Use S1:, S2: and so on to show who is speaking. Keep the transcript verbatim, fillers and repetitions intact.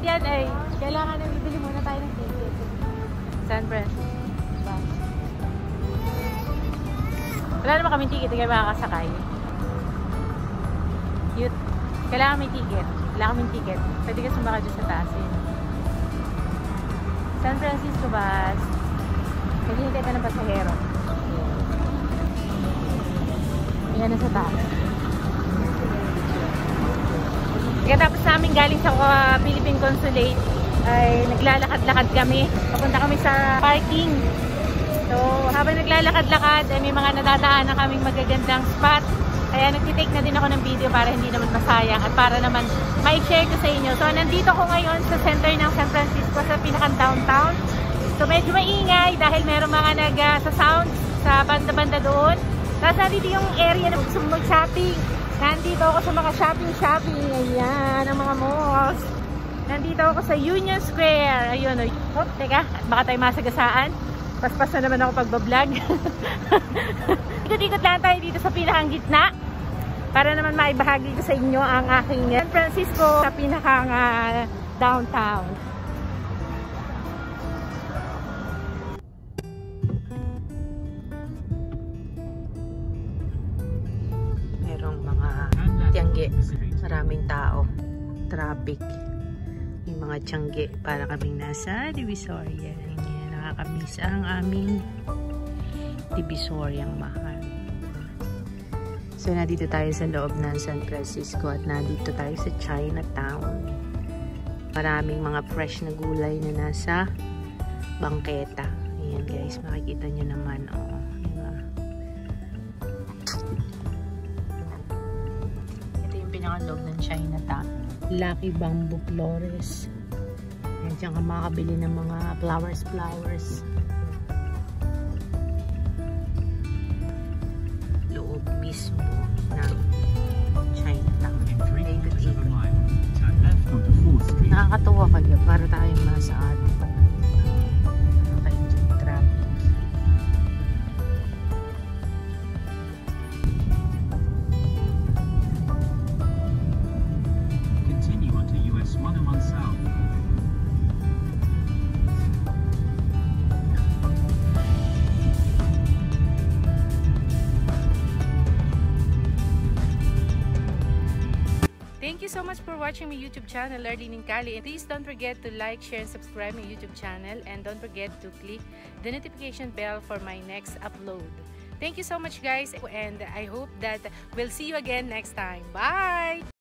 S1: yan ay kailangan na bibili muna tayo ng ticket. San Francisco. Diba? Wala naman kaming ticket, hindi kayo makakasakay. Cute. Kailangan may ticket. Wala kaming ticket. Pwede ka sumakay dyan sa taas yun. San Francisco bus. Naghihintay ka ng pasahero. Yan na sa taas. Pagkatapos namin galing sa uh, Philippine Consulate ay naglalakad-lakad kami. Papunta kami sa parking. So habang naglalakad-lakad ay may mga nadadaan na kaming magagandang spot. Kaya nagtitake na din ako ng video para hindi naman masayang at para naman ma-share ko sa inyo. So nandito ko ngayon sa center ng San Francisco sa pinakang downtown. So medyo maingay dahil meron mga nag uh, sa sound sa banda-banda doon. Tapos nandito yung area na gusto mo mag-shopping. Nandito ako sa mga shopping-shopping. Ayan, ang mga malls. Nandito ako sa Union Square. Ayun, oh, teka, baka tayo masagasaan. Paspas na naman ako pagbablog. Ikot-ikot lang tayo dito sa pinakang gitna. Para naman maibahagi ko sa inyo ang aking San Francisco sa pinakang uh, downtown. Tiangge, maraming tao, traffic, yung mga tiangge para kaming nasa Divisoria. Yan, nakakamiss ang aming Divisoriang mahal. So nandito tayo sa loob ng San Francisco at nandito tayo sa Chinatown. Maraming mga fresh na gulay na nasa bangketa. Ayan guys, makikita nyo naman, oh. Loob ng Chinatown. Lucky Bamboo Flores. Ayan, dyan ka makakabili ng mga flowers flowers. Loob mismo ng Chinatown. Nakakatuwa kayo para tayong nasa atin. Nakaka-enjoy traffic. Thank you so much for watching my YouTube channel, Arlene Incali. And please don't forget to like, share, and subscribe my YouTube channel. And don't forget to click the notification bell for my next upload. Thank you so much guys, and I hope that we'll see you again next time. Bye!